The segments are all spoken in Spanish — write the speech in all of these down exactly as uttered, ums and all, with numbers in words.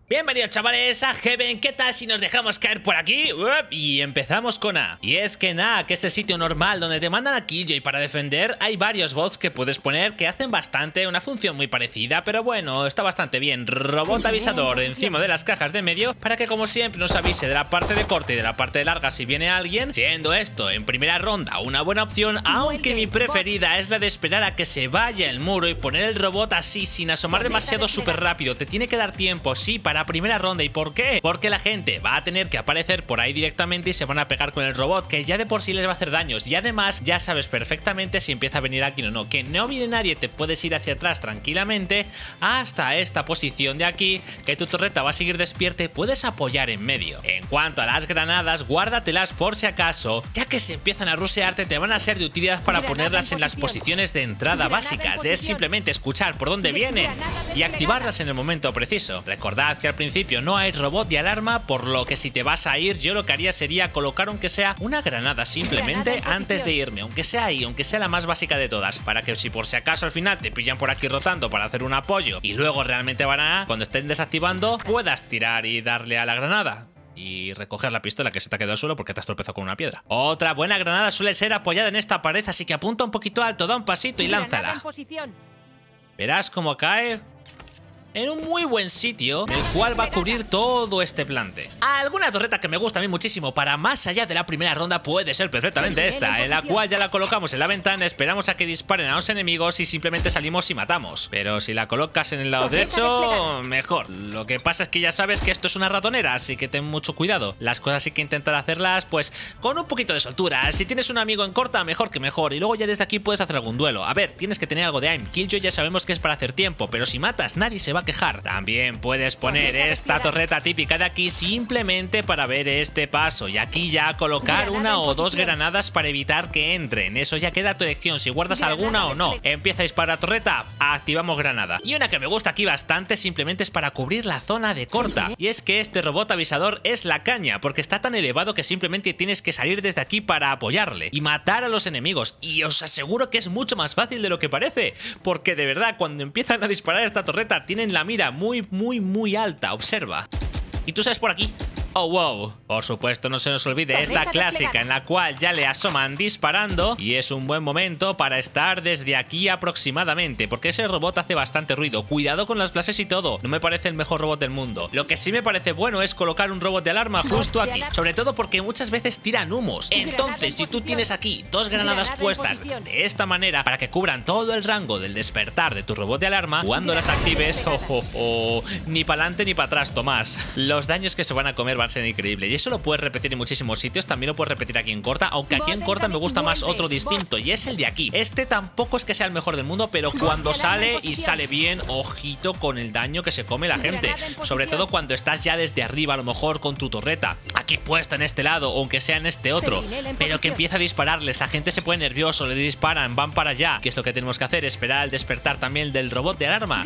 Bienvenidos chavales a Heaven. ¿Qué tal si nos dejamos caer por aquí? Uep, y empezamos con A. Y es que en A, que es el sitio normal donde te mandan a Killjoy para defender, hay varios bots que puedes poner que hacen bastante una función muy parecida, pero bueno, está bastante bien. Robot avisador encima de las cajas de medio para que como siempre nos avise de la parte de corte y de la parte de larga si viene alguien, siendo esto en primera ronda una buena opción, aunque mi preferida es la de esperar a que se vaya el muro y poner el robot así sin asomar demasiado súper rápido. Te tiene que dar tiempo, sí, para primera ronda. ¿Y por qué? Porque la gente va a tener que aparecer por ahí directamente y se van a pegar con el robot, que ya de por sí les va a hacer daños, y además ya sabes perfectamente si empieza a venir alguien o no. Que no viene nadie, te puedes ir hacia atrás tranquilamente hasta esta posición de aquí, que tu torreta va a seguir despierta y puedes apoyar en medio. En cuanto a las granadas, guárdatelas por si acaso, ya que si empiezan a rushearte te van a ser de utilidad para ponerlas en las posiciones de entrada básicas. Es simplemente escuchar por dónde vienen y activarlas en el momento preciso. Recordad que al principio no hay robot de alarma, por lo que si te vas a ir, yo lo que haría sería colocar aunque sea una granada simplemente antes de irme, aunque sea ahí, aunque sea la más básica de todas, para que si por si acaso al final te pillan por aquí rotando para hacer un apoyo y luego realmente van a, cuando estén desactivando, puedas tirar y darle a la granada y recoger la pistola que se te ha quedado al suelo porque te has tropezado con una piedra. Otra buena granada suele ser apoyada en esta pared, así que apunta un poquito alto, da un pasito y lánzala. Verás cómo cae en un muy buen sitio, el cual va a cubrir todo este plante. Alguna torreta que me gusta a mí muchísimo para más allá de la primera ronda puede ser perfectamente esta, en la cual ya la colocamos en la ventana, esperamos a que disparen a los enemigos y simplemente salimos y matamos. Pero si la colocas en el lado derecho, mejor. Lo que pasa es que ya sabes que esto es una ratonera, así que ten mucho cuidado. Las cosas hay que intentar hacerlas pues con un poquito de soltura. Si tienes un amigo en corta, mejor que mejor. Y luego ya desde aquí puedes hacer algún duelo. A ver, tienes que tener algo de aim. Killjoy ya sabemos que es para hacer tiempo, pero si matas nadie se va a quejar. También puedes poner esta torreta típica de aquí simplemente para ver este paso, y aquí ya colocar una o dos granadas para evitar que entren. Eso ya queda a tu elección, si guardas alguna o no. Empieza a disparar torreta, activamos granada. Y una que me gusta aquí bastante simplemente es para cubrir la zona de corta, y es que este robot avisador es la caña, porque está tan elevado que simplemente tienes que salir desde aquí para apoyarle y matar a los enemigos. Y os aseguro que es mucho más fácil de lo que parece, porque de verdad cuando empiezan a disparar esta torreta tienen la mira muy, muy, muy alta, observa. Y tú sales por aquí. Oh, wow. Por supuesto, no se nos olvide esta clásica en la cual ya le asoman disparando y es un buen momento para estar desde aquí aproximadamente, porque ese robot hace bastante ruido. Cuidado con las flashes y todo. No me parece el mejor robot del mundo. Lo que sí me parece bueno es colocar un robot de alarma justo aquí, sobre todo porque muchas veces tiran humos. Entonces, si tú tienes aquí dos granadas puestas de esta manera para que cubran todo el rango del despertar de tu robot de alarma, cuando las actives, oh, oh, oh, ni para adelante ni para atrás, Tomás. Los daños que se van a comer van a ser increíbles. Y eso lo puedes repetir en muchísimos sitios. También lo puedes repetir aquí en corta, aunque aquí en corta me gusta más otro distinto, y es el de aquí. Este tampoco es que sea el mejor del mundo, pero cuando sale y sale bien, ojito con el daño que se come la gente, sobre todo cuando estás ya desde arriba, a lo mejor con tu torreta aquí puesta en este lado, aunque sea en este otro, pero que empieza a dispararles, la gente se pone nervioso, le disparan, van para allá. ¿Qué es lo que tenemos que hacer? Esperar al despertar también del robot de alarma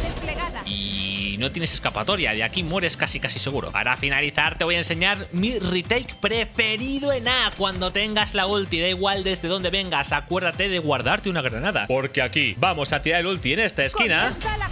y no tienes escapatoria, de aquí mueres casi casi seguro. Para finalizar te voy a enseñar mi retake preferido en A. Cuando tengas la ulti, da igual desde donde vengas, acuérdate de guardarte una granada, porque aquí vamos a tirar el ulti en esta esquina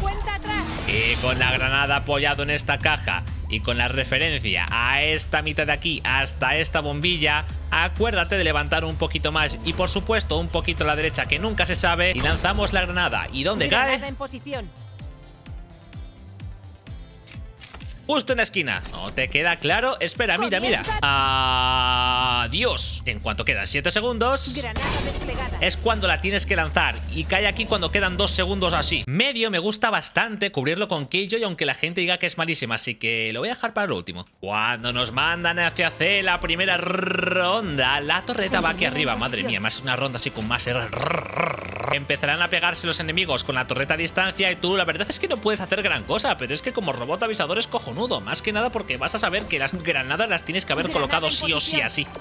y con la granada apoyado en esta caja y con la referencia a esta mitad de aquí hasta esta bombilla, acuérdate de levantar un poquito más y por supuesto un poquito a la derecha, que nunca se sabe, y lanzamos la granada. ¿Y dónde cae? Justo en la esquina. ¿No te queda claro? Espera, mira, mira. Adiós. En cuanto quedan siete segundos, es cuando la tienes que lanzar. Y cae aquí cuando quedan dos segundos así. Medio me gusta bastante cubrirlo con Killjoy, aunque la gente diga que es malísima, así que lo voy a dejar para lo último. Cuando nos mandan hacia C la primera ronda, la torreta va aquí arriba. Madre mía, más una ronda así con más R. Empezarán a pegarse los enemigos con la torreta a distancia y tú la verdad es que no puedes hacer gran cosa, pero es que como robot avisador es cojonudo, más que nada porque vas a saber que las granadas las tienes que haber colocado sí o sí así.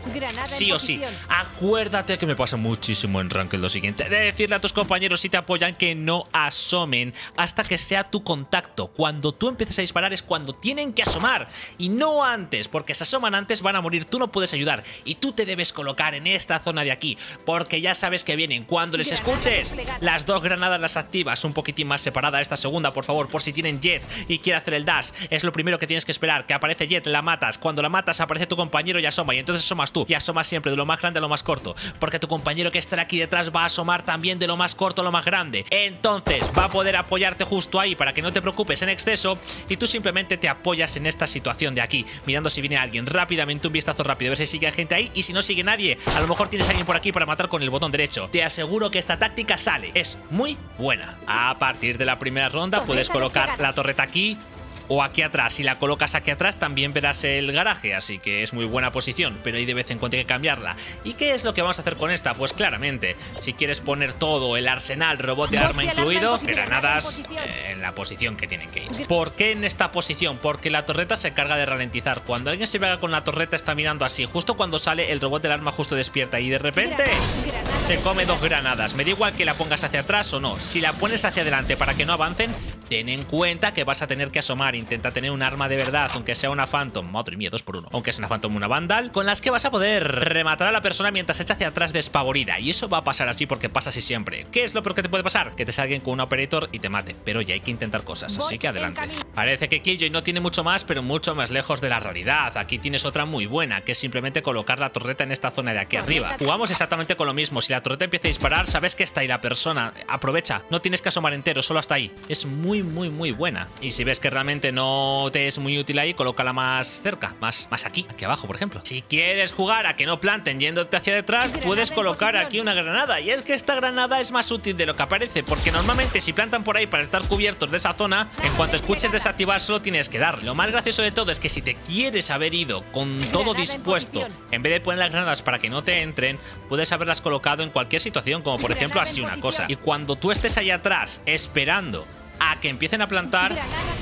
Granada sí en o sí. posición. Acuérdate que me pasa muchísimo en Ranked lo siguiente, de decirle a tus compañeros si te apoyan que no asomen hasta que sea tu contacto. Cuando tú empieces a disparar es cuando tienen que asomar y no antes, porque si asoman antes van a morir, tú no puedes ayudar y tú te debes colocar en esta zona de aquí, porque ya sabes que vienen. Cuando les escuches, las dos granadas las activas un poquitín más separada esta segunda, por favor, por si tienen Jet y quiere hacer el dash. Es lo primero que tienes que esperar, que aparece Jet, la matas. Cuando la matas aparece tu compañero y asoma, y entonces asomas tú y asomas siempre de lo más grande a lo más corto, porque tu compañero que estará aquí detrás va a asomar también de lo más corto a lo más grande. Entonces va a poder apoyarte justo ahí para que no te preocupes en exceso y tú simplemente te apoyas en esta situación de aquí, mirando si viene alguien. Rápidamente un vistazo rápido, a ver si sigue gente ahí, y si no sigue nadie, a lo mejor tienes a alguien por aquí para matar con el botón derecho. Te aseguro que esta táctica sale, es muy buena. A partir de la primera ronda puedes colocar la torreta aquí o aquí atrás. Si la colocas aquí atrás también verás el garaje, así que es muy buena posición, pero ahí de vez en cuando hay que cambiarla. ¿Y qué es lo que vamos a hacer con esta? Pues claramente, si quieres poner todo el arsenal, robot de arma incluido, granadas eh, en la posición que tienen que ir. ¿Por qué en esta posición? Porque la torreta se carga de ralentizar. Cuando alguien se pega con la torreta está mirando así, justo cuando sale el robot del arma justo despierta y de repente se come dos granadas. Me da igual que la pongas hacia atrás o no. Si la pones hacia adelante para que no avancen, ten en cuenta que vas a tener que asomar. Intenta tener un arma de verdad, aunque sea una Phantom. Madre mía, dos por uno. Aunque sea una Phantom o una Vandal, con las que vas a poder rematar a la persona mientras se echa hacia atrás despavorida. Y eso va a pasar así porque pasa así siempre. ¿Qué es lo peor que te puede pasar? Que te salga alguien con un Operator y te mate. Pero ya hay que intentar cosas, así que adelante. Parece que Killjoy no tiene mucho más, pero mucho más lejos de la realidad. Aquí tienes otra muy buena, que es simplemente colocar la torreta en esta zona de aquí arriba. Jugamos exactamente con lo mismo. Si la torreta empieza a disparar, sabes que está ahí la persona. Aprovecha. No tienes que asomar entero, solo hasta ahí. Es muy, muy, muy buena. Y si ves que realmente no te es muy útil ahí, colócala más cerca, más, más aquí, aquí abajo, por ejemplo. Si quieres jugar a que no planten yéndote hacia detrás, puedes colocar aquí una granada. Y es que esta granada es más útil de lo que aparece, porque normalmente si plantan por ahí para estar cubiertos de esa zona, en cuanto escuches desactivar solo tienes que darle. Lo más gracioso de todo es que si te quieres haber ido con todo dispuesto, en vez de poner las granadas para que no te entren, puedes haberlas colocado en cualquier situación, como por ejemplo así una cosa. Y cuando tú estés ahí atrás esperando a que empiecen a plantar,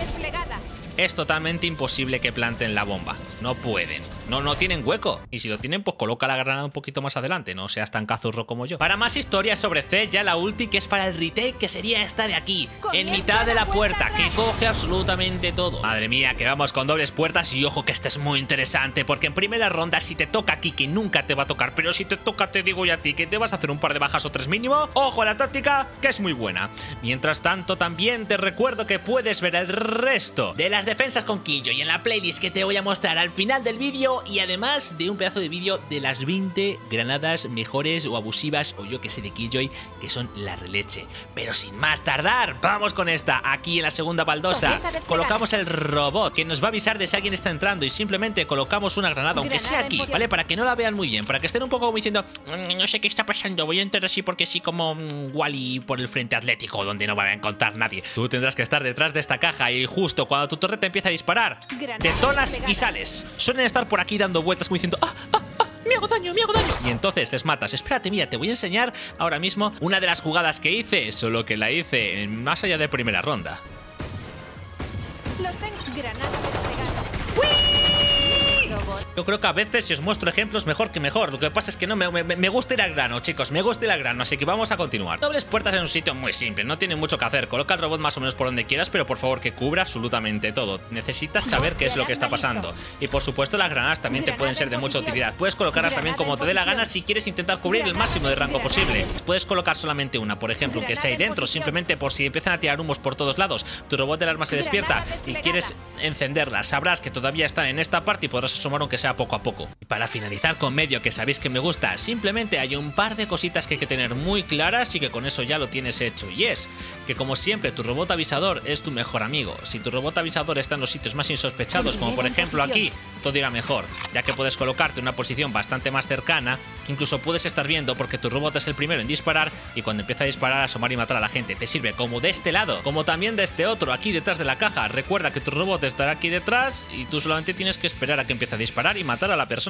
es totalmente imposible que planten la bomba. No pueden. No, no tienen hueco. Y si lo tienen, pues coloca la granada un poquito más adelante. No seas tan cazurro como yo. Para más historias sobre C, ya la ulti, que es para el retake, que sería esta de aquí, en mitad de la puerta, que coge absolutamente todo. Madre mía, que vamos con dobles puertas. Y ojo que este es muy interesante, porque en primera ronda, si te toca aquí, que nunca te va a tocar, pero si te toca, te digo yo a ti, que te vas a hacer un par de bajas o tres mínimo. Ojo a la táctica, que es muy buena. Mientras tanto, también te recuerdo que puedes ver el resto de las defensas con Killjoy en la playlist que te voy a mostrar al final del vídeo, y además de un pedazo de vídeo de las veinte granadas mejores o abusivas o yo que sé de Killjoy, que son la releche. Pero sin más tardar, vamos con esta. Aquí en la segunda baldosa colocamos el robot que nos va a avisar de si alguien está entrando, y simplemente colocamos una granada, aunque sea aquí, ¿vale? Para que no la vean muy bien, para que estén un poco como diciendo, no sé qué está pasando, voy a entrar así porque sí, como um, Wally por el frente atlético, donde no va a encontrar nadie. Tú tendrás que estar detrás de esta caja y justo cuando tu torreta empieza a disparar, detonas y sales. Suelen estar por aquí dando vueltas como diciendo, ¡ah, ah, ah! ¡Me hago daño, me hago daño! Y entonces les matas. Espérate, mira, te voy a enseñar ahora mismo una de las jugadas que hice, solo que la hice en más allá de primera ronda. Los tengo. Granada desplegada. Yo creo que a veces si os muestro ejemplos mejor que mejor. Lo que pasa es que no me, me, me gusta ir al grano, chicos. Me gusta ir al grano, así que vamos a continuar. Dobles puertas en un sitio muy simple, no tiene mucho que hacer. Coloca el robot más o menos por donde quieras, pero por favor que cubra absolutamente todo. Necesitas saber qué es lo que está pasando. Y por supuesto las granadas también te pueden ser de mucha utilidad. Puedes colocarlas también como te dé la gana si quieres intentar cubrir el máximo de rango posible. Puedes colocar solamente una, por ejemplo, que sea ahí dentro, simplemente por si empiezan a tirar humos por todos lados. Tu robot del arma se despierta y quieres encenderla. Sabrás que todavía están en esta parte y podrás asomar aunque sea poco a poco. Para finalizar con medio, que sabéis que me gusta, simplemente hay un par de cositas que hay que tener muy claras y que con eso ya lo tienes hecho. Y es que, como siempre, tu robot avisador es tu mejor amigo. Si tu robot avisador está en los sitios más insospechados, como por ejemplo aquí, todo irá mejor, ya que puedes colocarte en una posición bastante más cercana, que incluso puedes estar viendo porque tu robot es el primero en disparar, y cuando empieza a disparar, asomar y matar a la gente. Te sirve como de este lado, como también de este otro, aquí detrás de la caja. Recuerda que tu robot estará aquí detrás y tú solamente tienes que esperar a que empiece a disparar y matar a la persona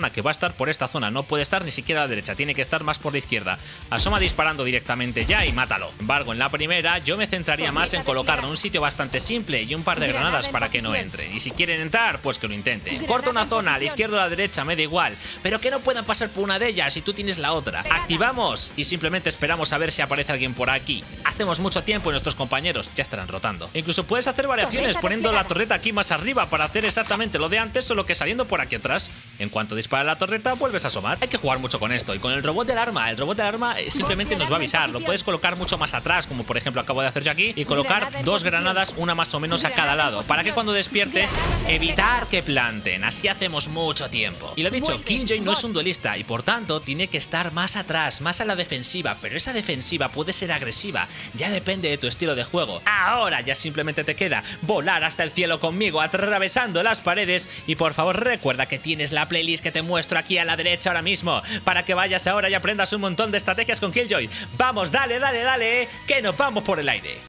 persona que va a estar por esta zona. No puede estar ni siquiera a la derecha, tiene que estar más por la izquierda. Asoma disparando directamente ya y mátalo. Sin embargo, en la primera yo me centraría más en colocarlo en un sitio bastante simple y un par de granadas para que no entre. Y si quieren entrar, pues que lo intenten. Corta una zona, a la izquierda o a la derecha, me da igual. Pero que no puedan pasar por una de ellas y tú tienes la otra. Activamos y simplemente esperamos a ver si aparece alguien por aquí. Hacemos mucho tiempo y nuestros compañeros ya estarán rotando. Incluso puedes hacer variaciones poniendo la torreta aquí más arriba para hacer exactamente lo de antes, solo que saliendo por aquí atrás. En cuanto dispara la torreta, vuelves a asomar. Hay que jugar mucho con esto. Y con el robot del arma, el robot del arma simplemente nos va a avisar. Lo puedes colocar mucho más atrás, como por ejemplo acabo de hacer yo aquí, y colocar dos granadas, una más o menos a cada lado, para que cuando despierte, evitar que planten. Así hacemos mucho tiempo. Y lo dicho, Killjoy no es un duelista y por tanto tiene que estar más atrás, más a la defensiva, pero esa defensiva puede ser agresiva, ya depende de tu estilo de juego. Ahora ya simplemente te queda volar hasta el cielo conmigo, atravesando las paredes, y por favor recuerda que tienes la playlist que te muestro aquí a la derecha ahora mismo, para que vayas ahora y aprendas un montón de estrategias con Killjoy. Vamos, dale, dale, dale, que nos vamos por el aire.